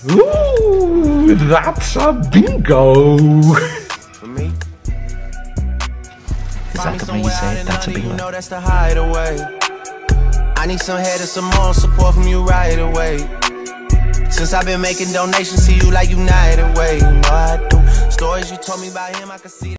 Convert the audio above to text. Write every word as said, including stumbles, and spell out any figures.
Ooh, that's a bingo. For me. Is that the way you say it? That's a bingo. You know that's the hideaway. I need some head and some more support from you right away. Since I've been making donations to you like United Way. You know I do. Stories you told me about him, I can see.